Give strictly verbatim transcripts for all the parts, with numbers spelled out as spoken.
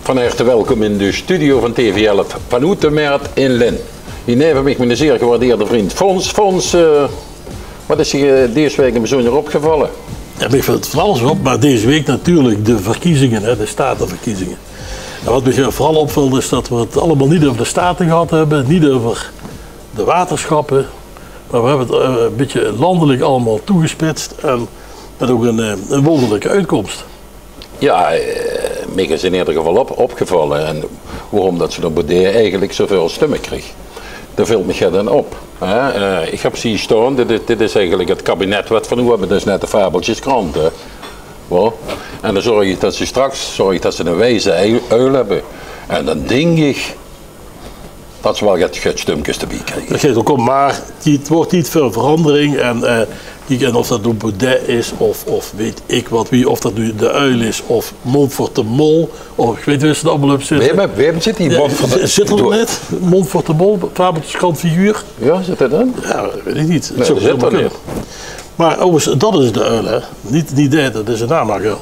Van harte welkom in de studio van T V elf van Oetemeert in Lin. Hier neem ik mijn zeer gewaardeerde vriend Fons. Fons, uh, wat is je deze week een bijzonder opgevallen? Ja, ik vind het van alles op, maar deze week natuurlijk de verkiezingen, hè, de statenverkiezingen. En wat me vooral opvalt is dat we het allemaal niet over de staten gehad hebben, niet over de waterschappen, maar we hebben het uh, een beetje landelijk allemaal toegespitst en met ook een, uh, een wonderlijke uitkomst. Ja, uh, mij is in ieder geval op, opgevallen en waarom dat ze de Baudet eigenlijk zoveel stemmen kreeg. Daar valt me dan op. Hè? Uh, ik heb zien staan, dit, dit is eigenlijk het kabinet wat van u hebben, dat is net de fabeltjeskrant. Hè? Well, en dan zorg je dat ze straks zorg je dat ze een wijze uil hebben. En dan denk ik dat ze wel het stemmetjes te bieden krijgen. Dat geeft ook om, maar het wordt niet veel verandering. En, uh, en of dat nu Baudet is, of, of weet ik wat wie, of dat nu de uil is, of Montfort de Mol, of ik weet niet waar ze er allemaal op zitten. We hebben, we hebben zit die ja, zit er nog net? Montfort de Mol, fabeltjeskrant figuur. Ja, zit dat dan? Ja, weet ik niet. Nee, dat zit er niet. Maar overigens, dat is de uil, hè. Niet, niet de, dat is een namakuil.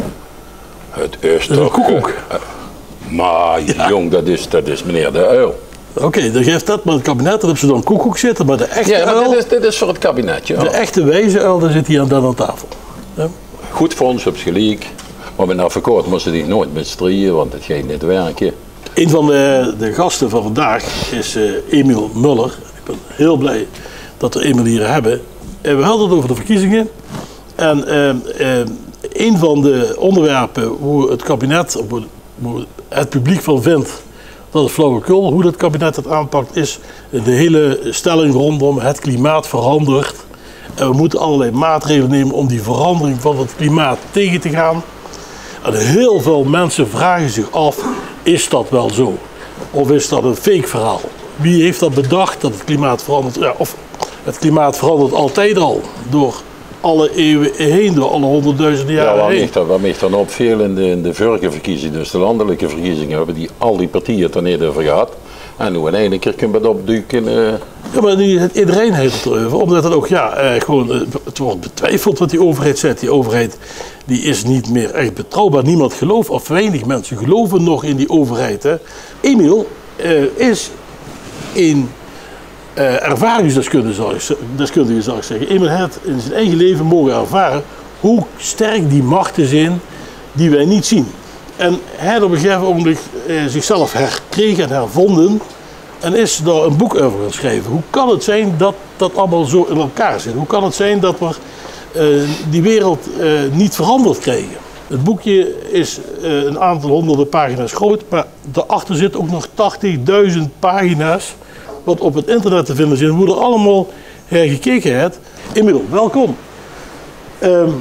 Het is toch... een koekoek. Uh, maar ja. Jong, dat is, dat is meneer de uil. Oké, okay, dan geeft dat maar het kabinet, dan hebben ze dan koekoek zitten, maar de echte ja, maar uil... Dit is, dit is voor het kabinet, ja. De echte wijze uil, daar zit hij aan, dan aan tafel. Ja. Goed voor ons, op gelijk. Maar met een advocaat moesten die nooit met strijden, want het ging niet werken. Een van de, de gasten van vandaag is uh, Emiel Muller. Ik ben heel blij dat we Emiel hier hebben. En we hadden het over de verkiezingen. En uh, uh, een van de onderwerpen hoe het kabinet, hoe het publiek van vindt, dat is flauwekul, hoe dat kabinet het aanpakt, is de hele stelling rondom het klimaat verandert. En we moeten allerlei maatregelen nemen om die verandering van het klimaat tegen te gaan. En heel veel mensen vragen zich af, is dat wel zo? Of is dat een fake verhaal? Wie heeft dat bedacht dat het klimaat verandert? Ja, of het klimaat verandert altijd al, door alle eeuwen heen, door alle honderdduizenden jaren ja, heen. Ja, wat mij dan opviel in de, in de vorige verkiezingen, dus de landelijke verkiezingen, hebben die al die partijen er niet over gehad. En nu in één keer kunnen we dat opduiken. Uh... Ja, maar die, iedereen heeft het erover, omdat het ook, ja, eh, gewoon, eh, het wordt betwijfeld wat die overheid zegt. Die overheid die is niet meer echt betrouwbaar. Niemand gelooft, of weinig mensen geloven nog in die overheid. Hè. Emiel uh, is een uh, ervaringsdeskundige, zou ik zeggen. Emiel heeft in zijn eigen leven mogen ervaren hoe sterk die machten zijn die wij niet zien. En hij had op een gegeven moment uh, zichzelf herkregen en hervonden. En is daar een boek over gaan schrijven. Hoe kan het zijn dat dat allemaal zo in elkaar zit? Hoe kan het zijn dat we uh, die wereld uh, niet veranderd krijgen? Het boekje is uh, een aantal honderden pagina's groot, maar daarachter zitten ook nog tachtigduizend pagina's wat op het internet te vinden zijn. Hoe er allemaal hergekeken hebt. Emiel, welkom. Um,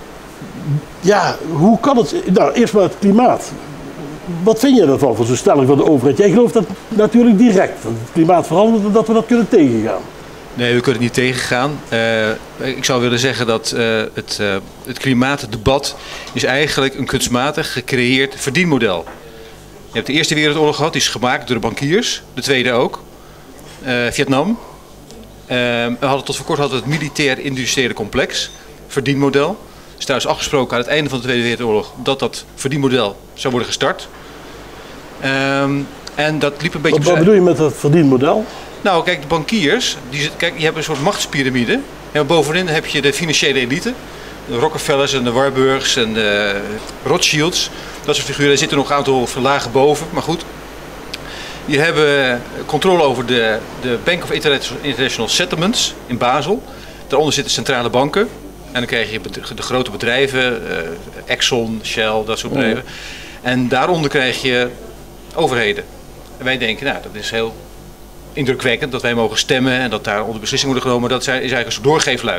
ja, hoe kan het? Nou, eerst maar het klimaat. Wat vind je ervan, van zo'n stelling van de overheid? Jij gelooft dat natuurlijk direct, dat het klimaat verandert en dat we dat kunnen tegengaan. Nee, we kunnen het niet tegengaan. Uh, ik zou willen zeggen dat uh, het, uh, het klimaatdebat is eigenlijk een kunstmatig gecreëerd verdienmodel. Je hebt de Eerste Wereldoorlog gehad, die is gemaakt door de bankiers. De Tweede ook. Uh, Vietnam. Uh, we hadden tot voor kort hadden het militair-industriële complex, verdienmodel. Dus daar is afgesproken aan het einde van de Tweede Wereldoorlog dat dat verdienmodel zou worden gestart. Um, en dat liep een beetje... Wat, wat bedoel je met dat verdienmodel? Nou, kijk, de bankiers, die, kijk, die hebben een soort machtspyramide. En bovenin heb je de financiële elite. De Rockefellers en de Warburgs en de Rothschilds. Dat soort figuren, er zitten nog een aantal lagen boven, maar goed. Die hebben controle over de, de Bank of International Settlements in Basel. Daaronder zitten centrale banken. En dan krijg je de grote bedrijven, uh, Exxon, Shell, dat soort bedrijven. Ja. En daaronder krijg je overheden. En wij denken, nou, dat is heel indrukwekkend dat wij mogen stemmen en dat daar onder beslissingen worden genomen. Dat is eigenlijk een soort doorgeefluik.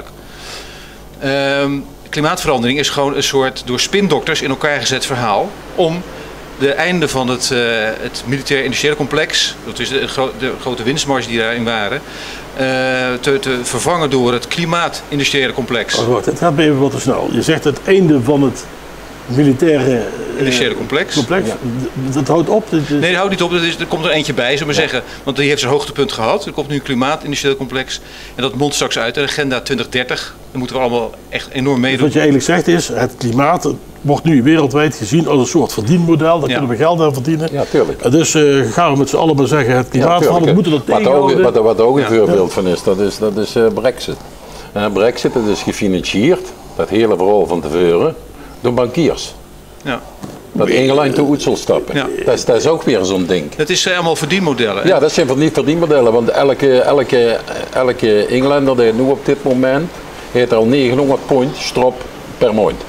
Um, klimaatverandering is gewoon een soort door spindokters in elkaar gezet verhaal om de einde van het, uh, het militair-industriële complex, dat is de, gro de grote winstmarge die daarin waren, uh, te, te vervangen door het klimaat-industriële complex. Oh, wacht, het gaat even wat te snel. Je zegt het einde van het militaire Industriële complex. complex. Ja. Dat houdt op? Dat is... Nee, dat houdt niet op. Er, is, er komt er eentje bij, zullen we maar ja. zeggen. Want die heeft zijn hoogtepunt gehad. Er komt nu een klimaatindustrieel complex. En dat mondt straks uit. De agenda twintig dertig. Dan moeten we allemaal echt enorm meedoen. Wat je eigenlijk zegt is, het klimaat wordt nu wereldwijd gezien als een soort verdienmodel. Daar ja. kunnen we geld aan verdienen. Ja, tuurlijk. En dus uh, gaan we met z'n allen maar zeggen, het klimaatverandering, ja, we moeten dat tegenhouden. Wat, wat ook een ja. voorbeeld van is, dat is, dat is uh, Brexit. Uh, Brexit dat is gefinancierd, dat hele verhaal van tevoren, door bankiers. Ja. Dat Engeland toe uit zal stappen. Ja. Dat, is, dat is ook weer zo'n ding. Dat is allemaal verdienmodellen. Hè? Ja, dat zijn niet verdienmodellen, want elke, elke, elke Englander die nu op dit moment heeft al negenhonderd pond strop per maand.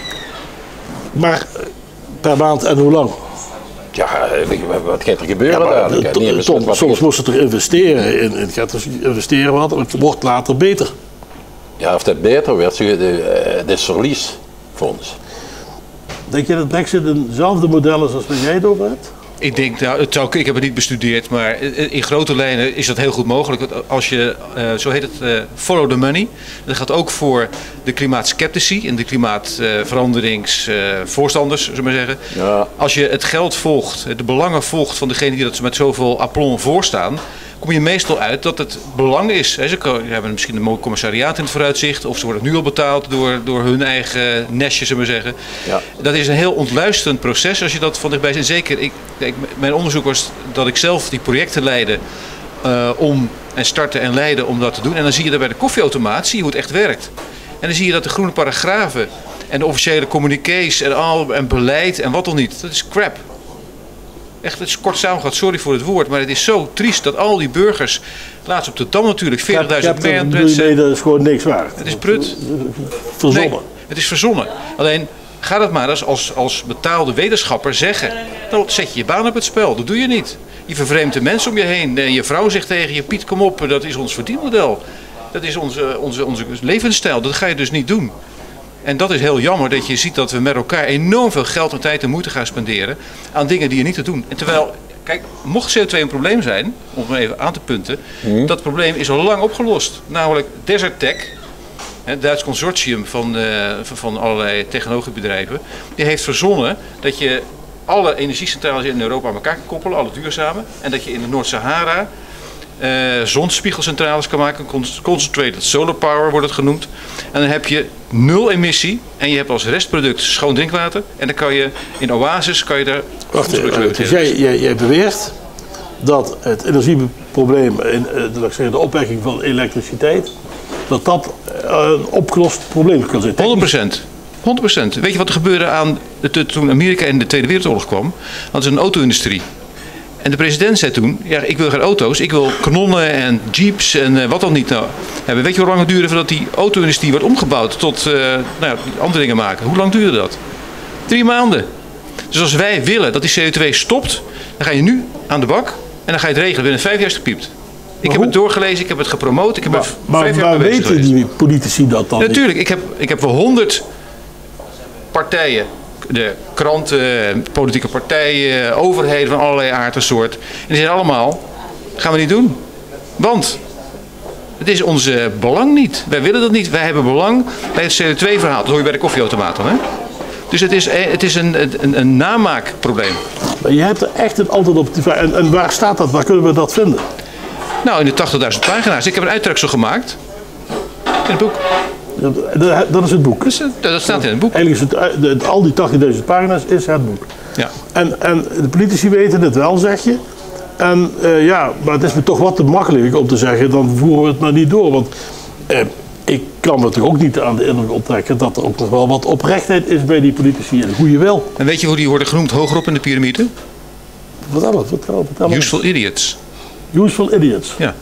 Maar per maand en hoe lang? Ja, wat gaat er gebeuren ja, dadelijk? Nee, Tom, soms moest het er investeren in, in gaat er investeren wat, het wordt later beter. Ja, of dat beter werd, dat is verlies voor ons. Denk je dat Brexit eenzelfde model is als wat jij het over hebt? Ik denk, nou, het zou, ik heb het niet bestudeerd, maar in grote lijnen is dat heel goed mogelijk. Als je, uh, zo heet het, uh, follow the money. Dat gaat ook voor de klimaatskeptici en de klimaatveranderingsvoorstanders, uh, zullen we maar zeggen. Ja. Als je het geld volgt, de belangen volgt van degenen die dat met zoveel aplomb voorstaan, kom je meestal uit dat het belang is. Ze hebben misschien een mooi commissariaat in het vooruitzicht, of ze worden nu al betaald door, door hun eigen nestje, zullen we zeggen. Ja. Dat is een heel ontluisterend proces als je dat van dichtbij ziet. Zeker, ik, ik, mijn onderzoek was dat ik zelf die projecten leidde uh, om en starten en leiden om dat te doen. En dan zie je dat bij de koffieautomaat, zie je hoe het echt werkt. En dan zie je dat de groene paragrafen en de officiële communiqués en, al, en beleid en wat dan niet, dat is crap. Echt, het is kort samengevat, sorry voor het woord, maar het is zo triest dat al die burgers, laatst op de Dam natuurlijk, veertigduizend mensen. Dat is gewoon niks waard. Het is prut. Verzonnen. Nee, het is verzonnen. Alleen, ga dat maar eens als, als betaalde wetenschapper zeggen. Dan zet je je baan op het spel, dat doe je niet. Je vervreemdt de mensen om je heen. En je vrouw zegt tegen je, Piet, kom op, dat is ons verdienmodel. Dat is onze, onze, onze levensstijl, dat ga je dus niet doen. En dat is heel jammer dat je ziet dat we met elkaar enorm veel geld en tijd en moeite gaan spenderen aan dingen die je niet te doen. En terwijl, kijk, mocht C O twee een probleem zijn, om het even aan te punten, hmm. dat probleem is al lang opgelost. Namelijk Desertec, het Duits consortium van, uh, van allerlei technologiebedrijven, die heeft verzonnen dat je alle energiecentrales in Europa aan elkaar kan koppelen, alle duurzame, en dat je in de Noord-Sahara Uh, zonspiegelcentrales kan maken, concentrated solar power wordt het genoemd. En dan heb je nul emissie en je hebt als restproduct schoon drinkwater. En dan kan je in oases kan je daar. Wacht even, dus jij, jij, jij beweert dat het energieprobleem, in, uh, de, zeggen, de opwekking van elektriciteit, dat dat uh, een opgelost probleem kan zijn. honderd procent. honderd procent. Weet je wat er gebeurde aan de, toen Amerika in de Tweede Wereldoorlog kwam? Dat is een auto-industrie. En de president zei toen, ja, ik wil geen auto's, ik wil kanonnen en jeeps en uh, wat dan niet nou hebben. Weet je hoe lang het duurde voordat die auto-industrie werd omgebouwd tot uh, nou ja, andere dingen maken? Hoe lang duurde dat? Drie maanden. Dus als wij willen dat die C O twee stopt, dan ga je nu aan de bak en dan ga je het regelen. Binnen vijf jaar is het gepiept. Ik heb het doorgelezen, ik heb het gepromoot, ik heb maar, er maar, vijf jaar maar mee bezig weten die politici dat dan? Ja, natuurlijk, ik heb, ik heb wel honderd partijen. De kranten, politieke partijen, overheden van allerlei aard en soort. En die zeggen allemaal, gaan we niet doen. Want het is ons belang niet. Wij willen dat niet. Wij hebben belang bij het C O twee verhaal. Dat hoor je bij de koffieautomaat dan, hè? Dus het is, het is een, een, een namaakprobleem. Maar je hebt er echt een antwoord op. En, en waar staat dat? Waar kunnen we dat vinden? Nou, in de tachtigduizend pagina's. Ik heb een uittreksel gemaakt. In het boek. Dat is het boek. Dat, dat staat in het boek. Eigenlijk is het, het, al die tachtigduizend pagina's is het boek. Ja. En, en de politici weten het wel, zeg je. En uh, ja, maar het is me toch wat te makkelijk om te zeggen, dan voeren we het maar niet door. Want uh, ik kan me toch ook niet aan de indruk onttrekken dat er ook nog wel wat oprechtheid is bij die politici en goede wil. En weet je hoe die worden genoemd hogerop in de piramide? Vertel het, vertel, vertel het. Useful idiots. Useful idiots. Ja.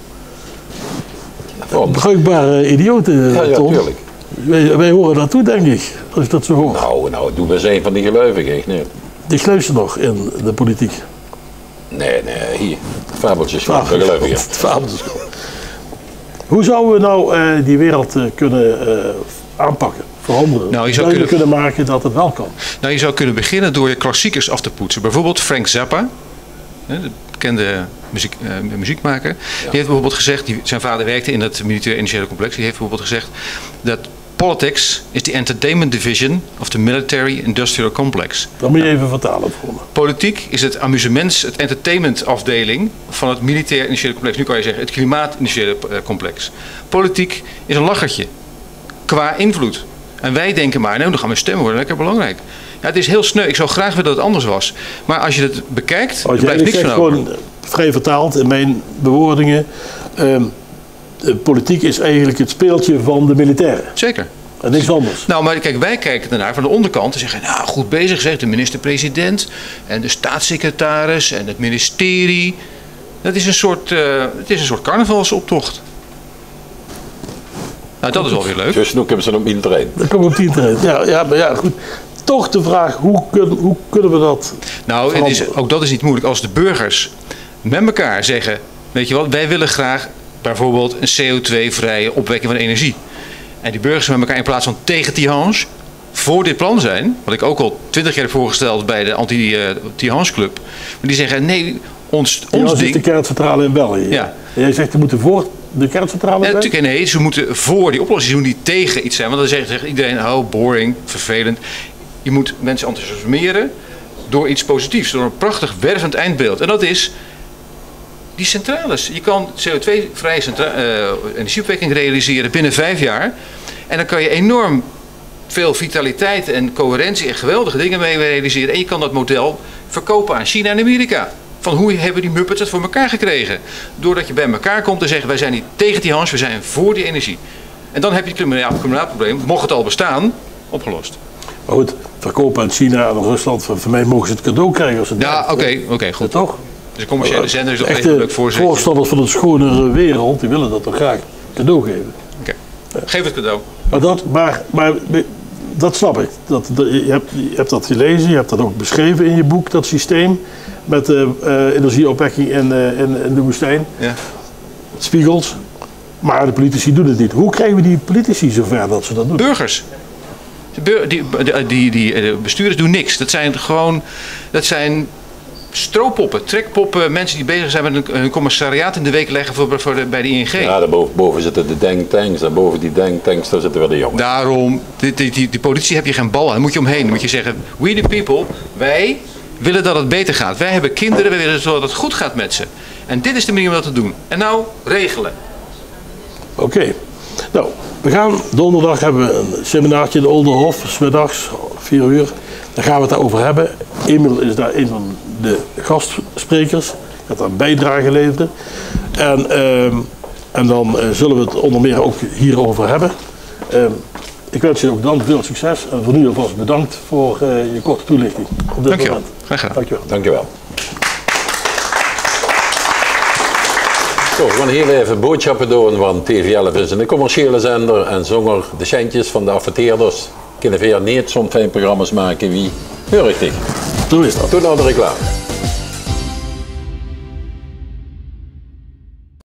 Bruikbare idioten, ja, ja, Tom. Tuurlijk. Wij, wij horen daartoe, denk ik, als ik dat zo hoor. Nou, nou, doe eens een van die gelovigen, echt niet. Die geloven nog in de politiek. Nee, nee, hier. Fabeltjes van de gelovigen. Fabeltjes. Hoe zouden we nou uh, die wereld uh, kunnen uh, aanpakken, veranderen? Nou, je zou kunnen... kunnen maken dat het wel kan. Nou, je zou kunnen beginnen door je klassiekers af te poetsen. Bijvoorbeeld Frank Zappa, de bekende muziek, uh, muziekmaker. Ja. Die heeft bijvoorbeeld gezegd, die, zijn vader werkte in dat militair industriële complex. Die heeft bijvoorbeeld gezegd dat Politics is the entertainment division of the military industrial complex. Dat moet je even vertalen voor me. Politiek is het amusements, het entertainment afdeling van het militair industriële complex. Nu kan je zeggen het klimaat industriële complex. Politiek is een lachertje qua invloed. En wij denken maar, nou, dan gaan we stemmen worden, lekker belangrijk. Ja, het is heel sneu. Ik zou graag willen dat het anders was. Maar als je het bekijkt, er blijft niks van over. Gewoon vrij vertaald in mijn bewoordingen. Um, de politiek is eigenlijk het speeltje van de militairen. Zeker. En niks anders. Nou, maar kijk, wij kijken ernaar van de onderkant en zeggen, nou, goed bezig, zegt de minister-president en de staatssecretaris en het ministerie. Dat is een soort, uh, het is een soort carnavalsoptocht. Nou, dat is wel weer leuk. Dus nu hebben ze op internet. Dat komt op internet. Ja, ja, maar ja, goed. Toch de vraag, hoe, kun, hoe kunnen we dat Nou, het is, ook dat is niet moeilijk. Als de burgers met elkaar zeggen, weet je wat, wij willen graag bijvoorbeeld een C O twee vrije opwekking van energie. En die burgers met elkaar in plaats van tegen Tihange voor dit plan zijn, wat ik ook al twintig keer heb voorgesteld bij de anti-Tihange Club. Maar die zeggen, nee, ons, ons ding... is de kerncentrale in België. Ja. En jij zegt, we moeten voor de kerncentrale ja, natuurlijk, nee, ze moeten voor die oplossing, ze moeten niet tegen iets zijn. Want dan zegt, zegt iedereen, oh, boring, vervelend. Je moet mensen enthousiasmeren door iets positiefs, door een prachtig wervend eindbeeld. En dat is die centrales. Je kan C O twee vrije uh, energieopwekking realiseren binnen vijf jaar. En dan kan je enorm veel vitaliteit en coherentie en geweldige dingen mee realiseren. En je kan dat model verkopen aan China en Amerika. Van hoe hebben die muppets het voor elkaar gekregen? Doordat je bij elkaar komt en zegt, wij zijn niet tegen die Hans, we zijn voor die energie. En dan heb je het klimaatprobleem, mocht het al bestaan, opgelost. Maar goed, verkopen aan China en Rusland, voor mij mogen ze het cadeau krijgen als het. Ja, oké, oké, okay, goed. Ja, toch? Dus de commerciële zender is nog even leuk voorzet. Voorstanders van een schonere wereld, die willen dat toch graag cadeau geven. Oké, okay. Geef het cadeau. Maar dat, maar, maar, dat snap ik. Dat, dat, je, hebt, je hebt dat gelezen, je hebt dat ook beschreven in je boek, dat systeem met uh, uh, energieopwekking in, uh, in, in de woestijn. Ja. Spiegels. Maar de politici doen het niet. Hoe krijgen we die politici zover dat ze dat doen? Burgers. Die, die, die, die bestuurders doen niks. Dat zijn gewoon, dat zijn strooppoppen, trekpoppen, mensen die bezig zijn met een commissariaat in de week leggen voor, voor de, bij de I N G. Ja, daarboven boven zitten de denktanks, daarboven die denktanks, daar zitten weer de jongens. Daarom, die, die, die, die politie heb je geen bal aan, daar moet je omheen. Dan moet je zeggen, we the people, wij willen dat het beter gaat. Wij hebben kinderen, wij willen dat het goed gaat met ze. En dit is de manier om dat te doen. En nou, regelen. Oké. Okay. Nou, we gaan donderdag hebben we een seminaartje in de Olderhof, 's middags, vier uur. Daar gaan we het daarover hebben. Emil is daar een van de gastsprekers, gaat daar een bijdrage leveren. En, uh, en dan uh, zullen we het onder meer ook hierover hebben. Uh, ik wens je ook dan veel succes en voor nu alvast bedankt voor uh, je korte toelichting op dit Dank je moment. wel. Graag gedaan. Dank je wel. Dank je wel. Zo, we gaan heel even boodschappen doen, want T V elf is een commerciële zender en zonder de centjes van de adverteerders kunnen we niet zo'n fijn programma's maken wie heel richtig. Zo is dat. Tot nou de reclame.